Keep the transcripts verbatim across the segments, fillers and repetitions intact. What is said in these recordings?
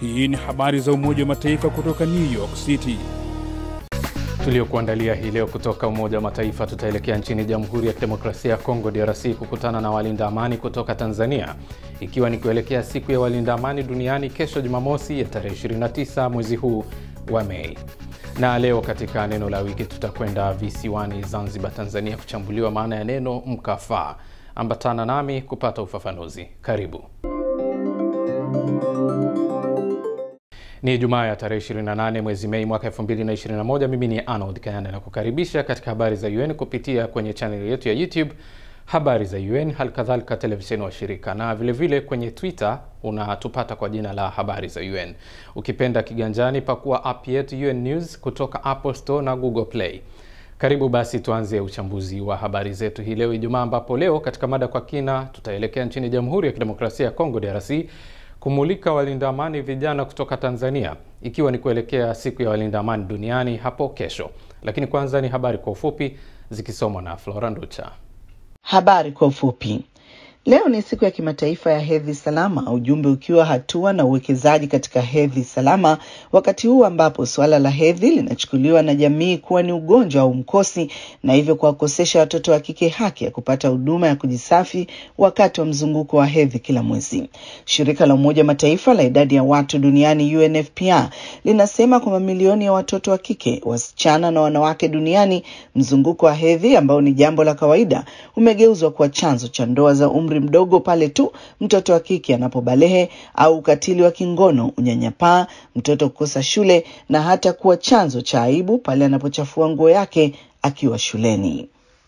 Hii ni habari za Umoja wa Mataifa kutoka New York City. Tuliokuandalia hii leo kutoka Umoja wa Mataifa, tutaelekea nchini Jamhuri ya Kidemokrasia ya Kongo D R C kukutana na walinda amani kutoka Tanzania, ikiwa ni kuelekea siku ya walinda amani duniani kesho Jumamosi ya tarehe ishirini na tisa mwezi huu wa Mei. Na leo katika neno la wiki tutakwenda visiwani Zanzibar, Tanzania kuchambuliwa maana ya neno mkafaa. Ambatana nami kupata ufafanuzi. Karibu. Ni Ijumaa ya tarehe ishirini na nane mwezi Mei mwaka elfu mbili na ishirini na moja. Mimi ni Arnold Kayanda na kukaribisha katika habari za U N kupitia kwenye channel yetu ya YouTube Habari za U N, halikadhalika televisheni wa shirika, na vile vile kwenye Twitter unatupata kwa jina la Habari za U N. Ukipenda kiganjani pakua app yetu U N News kutoka Apple Store na Google Play. Karibu basi tuanze uchambuzi wa habari zetu hii leo Ijumaa, ambapo leo katika mada kwa kina tutaelekea nchini Jamhuri ya Kidemokrasia ya Kongo D R C kumulika walinda amani vijana kutoka Tanzania, ikiwa ni kuelekea siku ya walinda amani duniani hapo kesho. Lakini kwanza ni habari kwa ufupi zikisomwa na Flora Nducha. Habari kwa ufupi. Leo ni siku ya kimataifa ya hedhi salama, ujumbe ukiwa hatua na uwekezaji katika hedhi salama, wakati huu ambapo suala la hedhi linachukuliwa na jamii kuwa ni ugonjwa au mkosi, na hivyo kuwakosesha watoto wa kike haki ya kupata huduma ya kujisafi wakati wa mzunguko wa hedhi kila mwezi. Shirika la Umoja Mataifa la idadi ya watu duniani U N F P A linasema kwa mamilioni ya watoto wa kike, wasichana na wanawake duniani, mzunguko wa hedhi ambao ni jambo la kawaida umegeuzwa kuwa chanzo cha ndoa za umri mdogo pale tu mtoto wa kike anapobalehe, au ukatili wa kingono, unyanyapaa, mtoto kukosa shule, na hata kuwa chanzo cha aibu pale anapochafua nguo yake akiwa shuleni.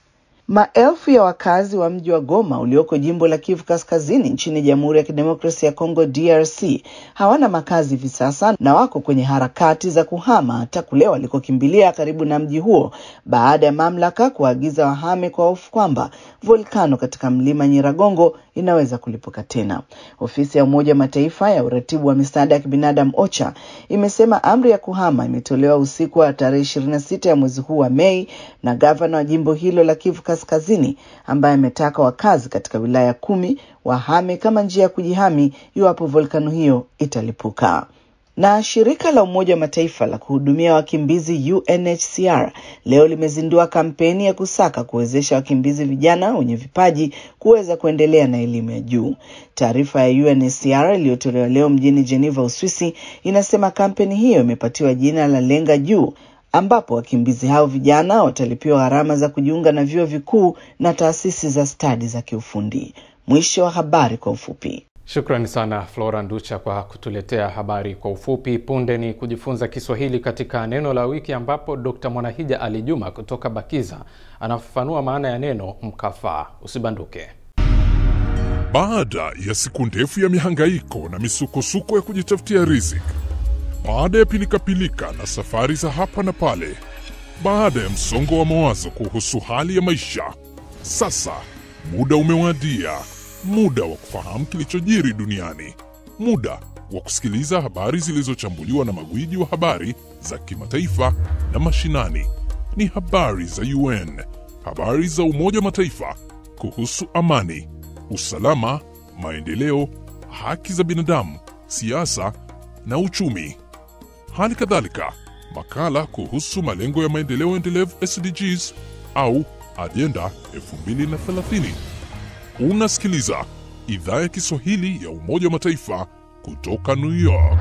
Maelfu ya wakazi wa mji wa Goma ulioko jimbo la Kivu Kaskazini nchini Jamhuri ya Kidemokrasia ya Kongo D R C hawana makazi hivi sasa na wako kwenye harakati za kuhama hata kule walikokimbilia karibu na mji huo, baada ya mamlaka kuagiza wahame kwa hofu kwamba volkano katika mlima Nyiragongo inaweza kulipuka tena. Ofisi ya Umoja Mataifa ya uratibu wa misaada ya kibinadamu OCHA imesema amri ya kuhama imetolewa usiku wa tarehe ishirini na sita ya mwezi huu wa Mei na gavana wa jimbo hilo la Kivu Kaskazini, ambaye ametaka wakazi katika wilaya kumi wahame kama njia ya kujihami iwapo volkano hiyo italipuka. Na shirika la Umoja wa Mataifa la kuhudumia wakimbizi U N H C R leo limezindua kampeni ya kusaka kuwezesha wakimbizi vijana wenye vipaji kuweza kuendelea na elimu ya juu. Taarifa ya U N H C R iliyotolewa leo mjini Geneva, Uswisi, inasema kampeni hiyo imepatiwa jina la Lenga Juu, ambapo wakimbizi hao vijana watalipiwa gharama za kujiunga na vyuo vikuu na taasisi za stadi za kiufundi. Mwisho wa habari kwa ufupi. Shukrani sana Flora Nducha kwa kutuletea habari kwa ufupi. Punde ni kujifunza Kiswahili katika neno la wiki, ambapo Dokta Mwanahija Ali Juma kutoka Bakiza anafafanua maana ya neno mkafaa. Usibanduke. Baada ya siku ndefu ya mihangaiko na misukosuko ya kujitafutia riziki, baada ya pilika-pilika na safari za hapa na pale, baada ya msongo wa mawazo kuhusu hali ya maisha, sasa muda umewadia. Muda wa kufahamu kilichojiri duniani. Muda wa kusikiliza habari zilizochambuliwa na magwiji wa habari za kimataifa na mashinani. Ni habari za U N, habari za Umoja Mataifa kuhusu amani, usalama, maendeleo, haki za binadamu, siasa na uchumi. Hali kadhalika makala kuhusu malengo ya maendeleo endelevu S D Gs au Agenda elfu mbili na thelathini. Unasikiliza Idhaa ya Kiswahili ya Umoja wa Mataifa kutoka New York.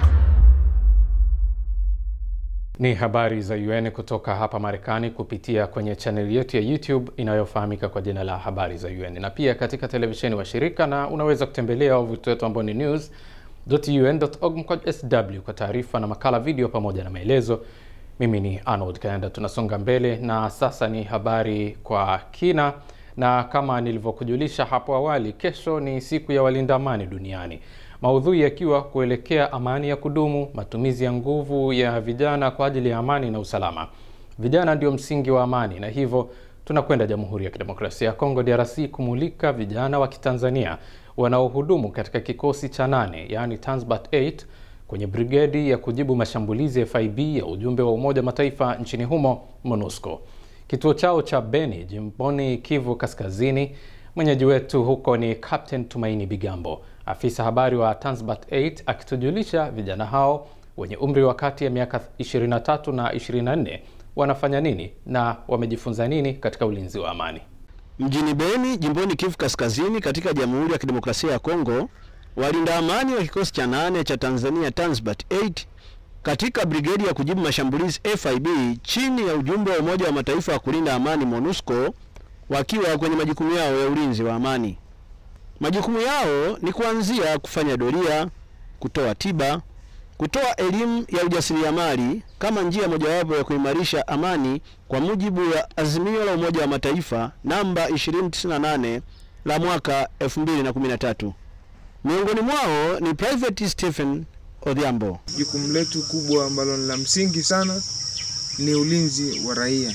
Ni habari za U N kutoka hapa Marekani kupitia kwenye channel yetu ya YouTube inayofahamika kwa jina la Habari za U N, na pia katika televisheni wa shirika, na unaweza kutembelea wavuti wetu ambao ni news dot u n dot org mkwaju S W kwa taarifa na makala, video pamoja na maelezo. Mimi ni Arnold Kayanda. Tunasonga mbele na sasa ni habari kwa kina. Na kama nilivyokujulisha hapo awali, kesho ni siku ya walinda amani duniani. Maudhui yakiwa kuelekea amani ya kudumu, matumizi ya nguvu ya vijana kwa ajili ya amani na usalama. Vijana ndio msingi wa amani, na hivyo tunakwenda Jamhuri ya Kidemokrasia ya Kongo D R C kumulika vijana wa Kitanzania wanaohudumu katika kikosi cha nane, yani TANZBATT eight, kwenye brigedi ya kujibu mashambulizi F I B ya ujumbe wa Umoja Mataifa nchini humo MONUSCO. Kituo chao cha Beni, jimboni Kivu Kaskazini. Mwenyeji wetu huko ni Captain Tumaini Bigambo. Afisa habari wa TANZBATT nane akitujulisha vijana hao wenye umri wa kati ya miaka ishirini na tatu na ishirini na nne wanafanya nini na wamejifunza nini katika ulinzi wa amani. Mjini Beni, jimboni Kivu Kaskazini katika Jamhuri ya Kidemokrasia ya Kongo, walinda amani wa kikosi cha nane cha Tanzania TANZBATT nane katika brigedi ya kujibu mashambulizi F I B chini ya ujumbe wa Umoja wa Mataifa wa kulinda amani MONUSCO wakiwa kwenye majukumu yao ya ulinzi wa amani. Majukumu yao ni kuanzia kufanya doria, kutoa tiba, kutoa elimu ya ujasiriamali kama njia mojawapo ya kuimarisha amani kwa mujibu wa azimio la Umoja wa Mataifa namba ishirini tisini na nane la mwaka elfu mbili na kumi na tatu. Miongoni mwao ni Private Stephen Odhiambo. Jukumu letu kubwa ambalo ni la msingi sana ni ulinzi wa raia.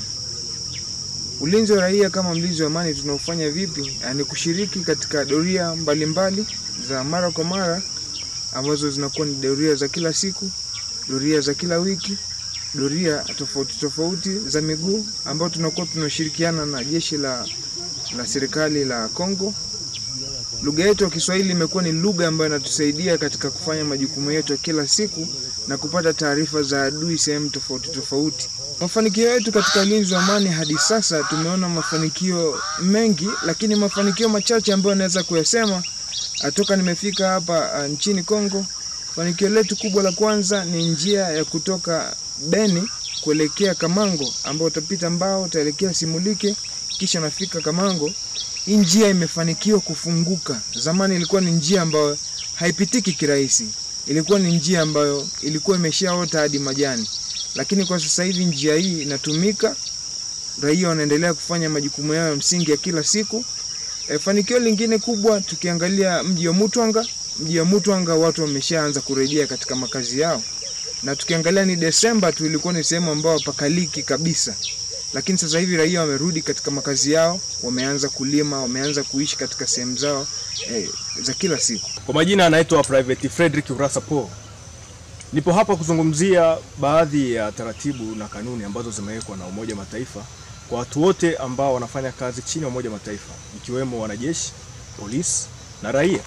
Ulinzi wa raia kama mlinzi wa amani tunaofanya vipi? Yaani kushiriki katika doria mbalimbali za mara kwa mara ambazo zinakuwa ni doria za kila siku, doria za kila wiki, doria tofauti tofauti za miguu ambao tunakuwa tunashirikiana na jeshi la la serikali la Kongo. Lugha yetu ya Kiswahili imekuwa ni lugha ambayo inatusaidia katika kufanya majukumu yetu ya kila siku na kupata taarifa za adui sehemu tofauti tofauti. Mafanikio yetu katika ulinzi wa amani hadi sasa tumeona mafanikio mengi, lakini mafanikio machache ambayo naweza kuyasema atoka nimefika hapa uh, nchini Kongo. Fanikio letu kubwa la kwanza ni njia ya kutoka Beni kuelekea Kamango, ambao utapita Mbao utaelekea Simulike kisha nafika Kamango. Hii njia imefanikiwa kufunguka. Zamani ilikuwa ni njia ambayo haipitiki kirahisi. Ilikuwa ni njia ambayo ilikuwa imeshaota hadi majani. Lakini kwa sasa hivi njia hii inatumika. Raia wanaendelea kufanya majukumu yao ya msingi ya kila siku. E, fanikio lingine kubwa tukiangalia mji wa Mutwanga, mji wa Mutwanga watu wameshaanza kurejea katika makazi yao. Na tukiangalia ni Desemba tu ilikuwa ni sehemu ambayo pakaliki kabisa. Lakini sasa hivi raia wamerudi katika makazi yao, wameanza kulima, wameanza kuishi katika sehemu zao eh, za kila siku. Kwa majina anaitwa Private Frederick Urasapo. Nipo hapa kuzungumzia baadhi ya taratibu na kanuni ambazo zimewekwa na Umoja wa Mataifa kwa watu wote ambao wanafanya kazi chini ya Umoja wa Mataifa, ikiwemo wanajeshi, polisi na raia.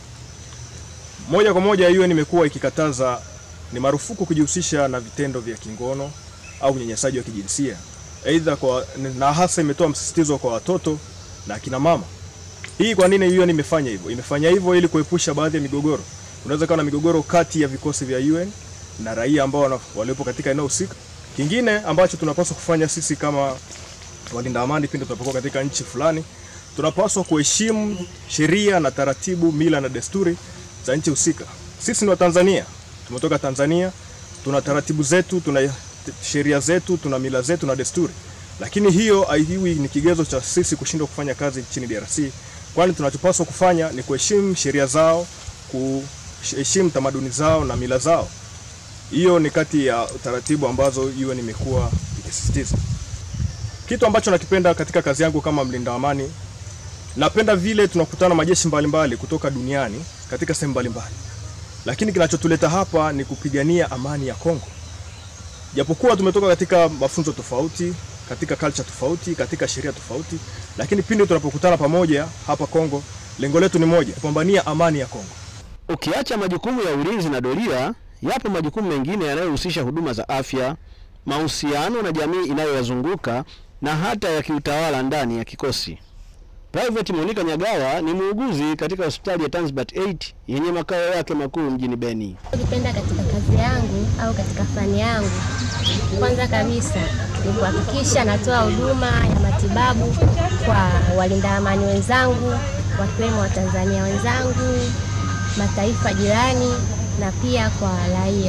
Moja kwa moja U N imekuwa ikikataza ni marufuku kujihusisha na vitendo vya kingono au unyanyasaji wa kijinsia. Aidha kwa na hasa imetoa msisitizo kwa watoto na kina mama. Hii kwa nini U N imefanya hivyo? Imefanya hivyo ili kuepusha baadhi ya migogoro. Unaweza kuwa na migogoro kati ya vikosi vya U N na raia ambao waliopo katika eneo husika. Kingine ambacho tunapaswa kufanya sisi kama walinda amani pindi tunapokuwa katika nchi fulani, tunapaswa kuheshimu sheria na taratibu, mila na desturi za nchi husika. Sisi ni wa Tanzania. Tumetoka Tanzania, tuna taratibu zetu, tuna sheria zetu, tuna mila zetu na desturi. Lakini hiyo haiwi ni kigezo cha sisi kushindwa kufanya kazi nchini D R C. Kwani tunachopaswa kufanya ni kuheshimu sheria zao, kuheshimu tamaduni zao na mila zao. Hiyo ni kati ya taratibu ambazo U N imekuwa ikisisitiza. Kitu ambacho nakipenda katika kazi yangu kama mlinda amani, napenda vile tunakutana majeshi mbalimbali kutoka duniani katika sehemu mbalimbali. Lakini kinachotuleta hapa ni kupigania amani ya Kongo. Japokuwa tumetoka katika mafunzo tofauti, katika culture tofauti, katika sheria tofauti, lakini pindi tunapokutana pamoja hapa Kongo, lengo letu ni moja, kupambania amani ya Kongo. Ukiacha majukumu ya ulinzi na doria, yapo majukumu mengine yanayohusisha huduma za afya, mahusiano na jamii inayoyazunguka na hata ya kiutawala ndani ya kikosi. Private Monica Nyagawa ni muuguzi katika hospitali ya TANZBATT nane yenye makao yake makuu mjini Beni. Nilipenda katika kazi yangu au katika fani yangu, kwanza kabisa ni kuhakikisha natoa huduma ya matibabu kwa walinda amani wenzangu, wakiwemo wa Tanzania wenzangu, mataifa jirani na pia kwa raia.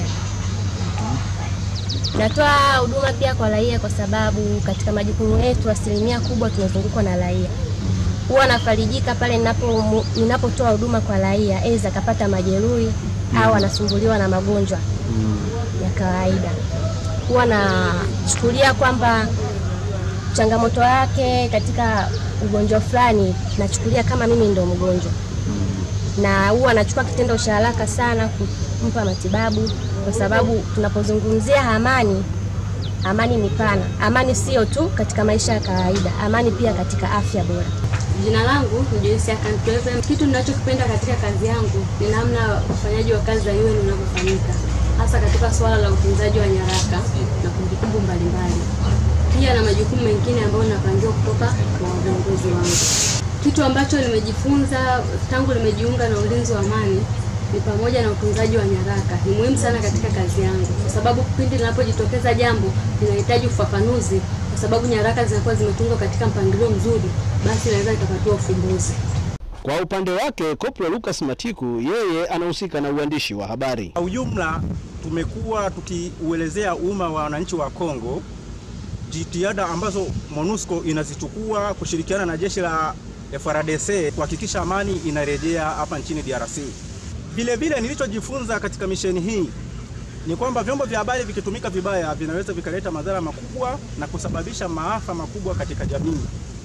Natoa huduma pia kwa raia kwa sababu katika majukumu yetu asilimia kubwa tunazungukwa na raia. Huwa nafarijika pale ninapo ninapotoa huduma kwa raia, aidha kapata majeruhi au anasumbuliwa na magonjwa ya kawaida. Huwa nachukulia kwamba changamoto yake katika ugonjwa fulani nachukulia kama mimi ndo mgonjwa. Na huwa nachukua kitendo cha haraka sana kumpa matibabu kwa sababu tunapozungumzia amani, amani ni pana. Amani sio tu katika maisha ya kawaida, amani pia katika afya bora. Jina langu ni Joyce Akantweve. Kitu ninachokipenda katika kazi yangu ni namna ufanyaji wa kazi za U N unavyofanyika, hasa katika swala la utunzaji wa nyaraka na kumbukumbu mbalimbali. Pia na majukumu mengine ambayo napangiwa kutoka kwa viongozi wangu. Kitu ambacho nimejifunza tangu nimejiunga na ulinzi wa amani ni pamoja na utunzaji wa nyaraka. Ni muhimu sana katika kazi yangu kwa sababu kipindi linapojitokeza jambo linahitaji ufafanuzi, kwa sababu nyaraka zinakuwa zimetungwa katika mpangilio mzuri, basi inaweza ikapatiwa ufumbuzi. Kwa upande wake, Koplo Lucas Matiku yeye anahusika na uandishi wa habari. Kwa ujumla tumekuwa tukiuelezea umma wa wananchi wa Kongo jitihada ambazo MONUSCO inazichukua kushirikiana na jeshi la F A R D C kuhakikisha amani inarejea hapa nchini D R C. Vile vile nilichojifunza katika misheni hii ni kwamba vyombo vya habari vikitumika vibaya vinaweza vikaleta madhara makubwa na kusababisha maafa makubwa katika jamii.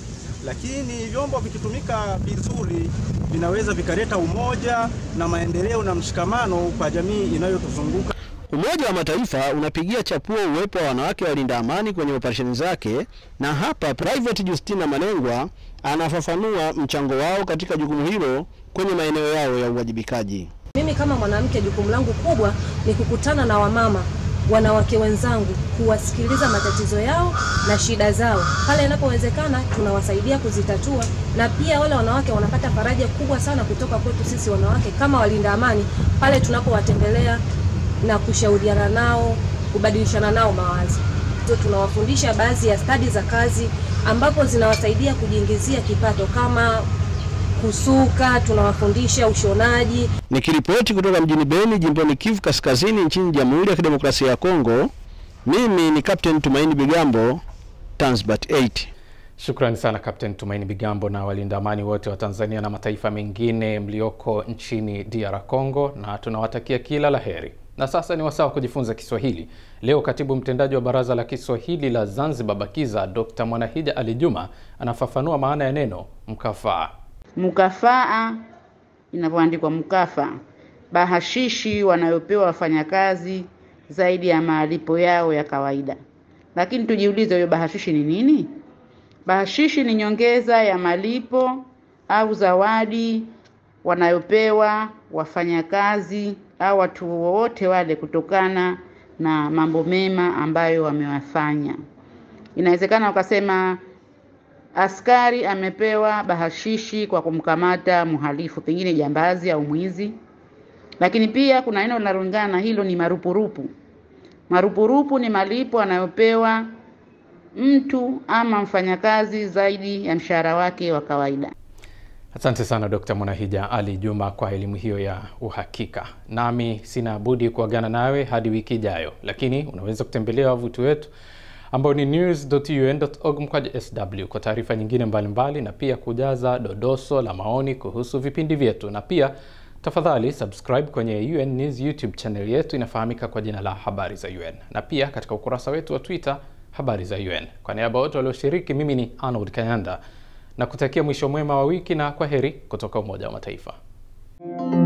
Lakini vyombo vikitumika vizuri vinaweza vikaleta umoja na maendeleo na mshikamano kwa jamii inayotuzunguka. Umoja wa Mataifa unapigia chapuo uwepo wa wanawake walinda amani kwenye operesheni zake, na hapa Private Justina Malengwa anafafanua mchango wao katika jukumu hilo kwenye maeneo yao ya uwajibikaji. Mimi kama mwanamke, jukumu langu kubwa ni kukutana na wamama, wanawake wenzangu, kuwasikiliza matatizo yao na shida zao. Pale inapowezekana tunawasaidia kuzitatua, na pia wale wanawake wanapata faraja kubwa sana kutoka kwetu sisi wanawake kama walinda amani pale tunapowatembelea na kushauriana nao, kubadilishana nao mawazo. Tunawafundisha baadhi ya stadi za kazi ambapo zinawasaidia kujiingizia kipato kama kusuka, tunawafundisha ushonaji. Nikiripoti kutoka mjini Beni, jimboni Kivu Kaskazini nchini Jamhuri ya Kidemokrasia ya Kongo, mimi ni Captain Tumaini Bigambo, TANZBATT eight. Shukrani sana Captain Tumaini Bigambo na walinda amani wote wa Tanzania na mataifa mengine mlioko nchini D R Congo, na tunawatakia kila laheri. Na sasa ni wasaa kujifunza Kiswahili. Leo katibu mtendaji wa Baraza la Kiswahili la Zanzibar Bakiza, Dokta Mwanahija Ali Juma, anafafanua maana ya neno mkafaa. Mkafaa inavyoandikwa mkafa, bahashishi wanayopewa wafanyakazi zaidi ya malipo yao ya kawaida. Lakini tujiulize, hiyo bahashishi ni nini? Bahashishi ni nyongeza ya malipo au zawadi wanayopewa wafanyakazi au watu wote wale kutokana na mambo mema ambayo wamewafanya. Inawezekana ukasema askari amepewa bahashishi kwa kumkamata mhalifu, pengine jambazi au mwizi. Lakini pia kuna neno linalolingana na hilo, ni marupurupu. Marupurupu ni malipo anayopewa mtu ama mfanyakazi zaidi ya mshahara wake wa kawaida. Asante sana Dokta Mwanahija Ali Juma kwa elimu hiyo ya uhakika. Nami sina budi kuagana nawe hadi wiki ijayo, lakini unaweza kutembelea wavuti wetu ambao ni news dot u n dot org mkwaju S W kwa taarifa nyingine mbalimbali, na pia kujaza dodoso la maoni kuhusu vipindi vyetu. Na pia tafadhali subscribe kwenye U N News YouTube channel yetu, inafahamika kwa jina la Habari za U N, na pia katika ukurasa wetu wa Twitter Habari za U N. Kwa niaba ya wote walioshiriki, mimi ni Arnold Kanyanda na kutakia mwisho mwema wa wiki, na kwaheri kutoka Umoja wa Mataifa.